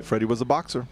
Freddie was a boxer.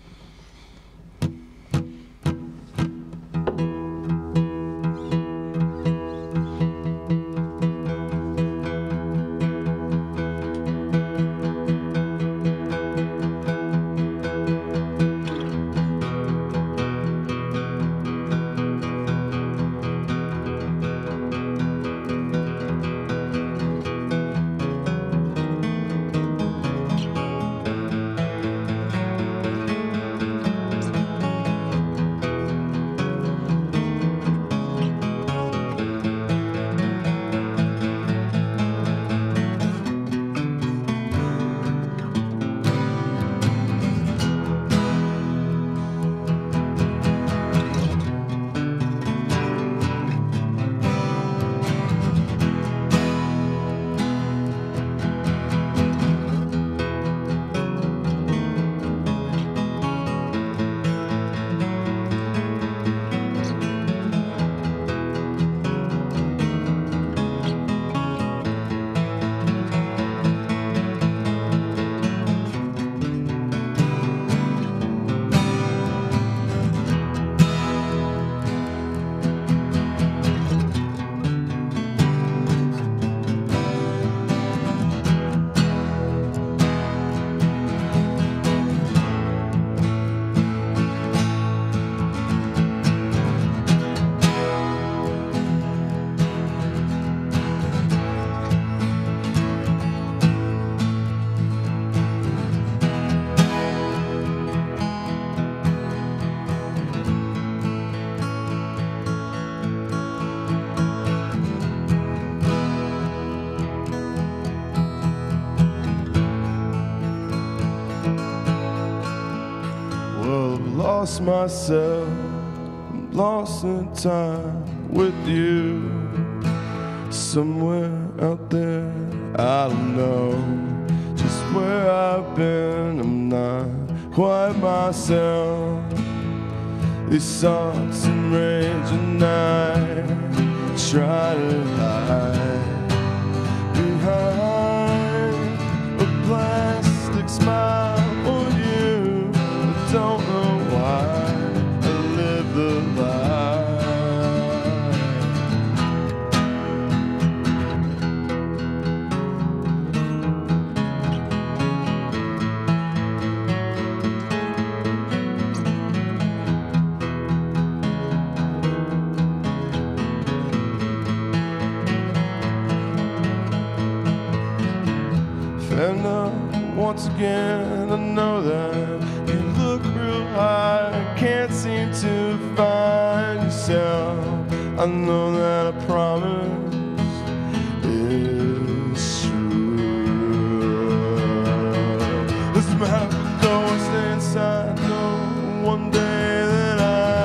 Lost myself, I'm lost in time with you. Somewhere out there, I don't know just where I've been. I'm not quite myself. These thoughts and rage and I try to hide behind a plastic smile for you. I don't know why I live the life. And once again I know that you look real high, can't seem to find yourself. I know that a promise is true. Doesn't matter though I stay inside, know one day that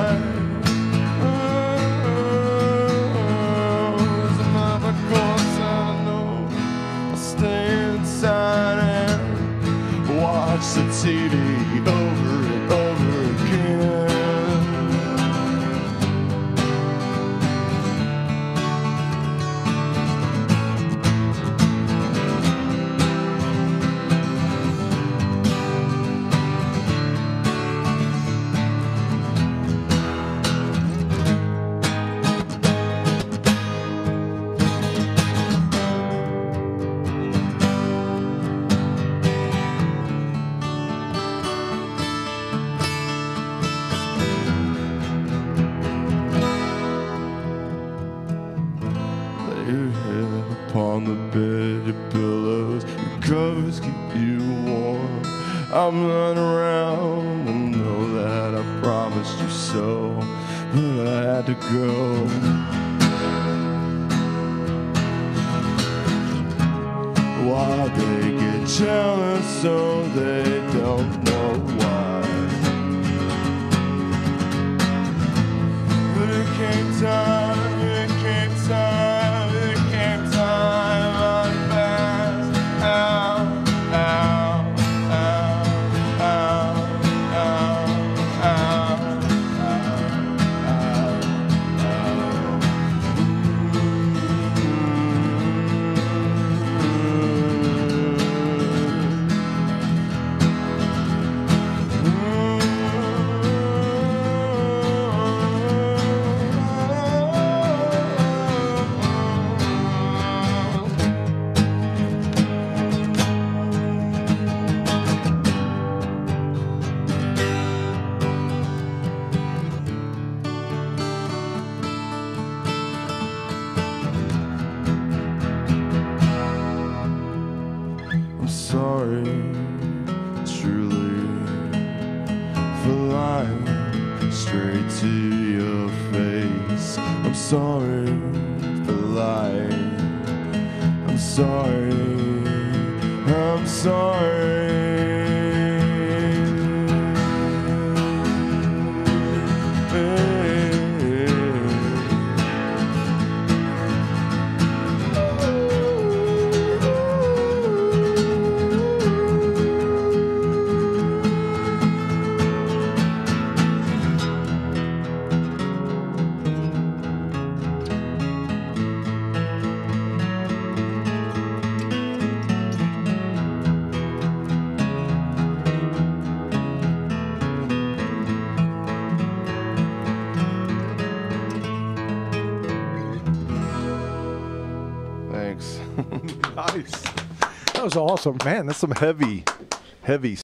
doesn't matter if I go outside, I know I'll stay inside and watch the TV over and over again. Your head upon the bed, your pillows, your covers keep you warm. I'm running around, I know that I promised you so, but I had to go. Why they get jealous so they don't know why. But it came time, it came time, it came time, I'm back. Ow, ow, ow, ow, ow, ow, ow, ow. straight to your face. I'm sorry for lying. I'm sorry. I'm sorry. Thanks. Nice. That was awesome, man. That's some heavy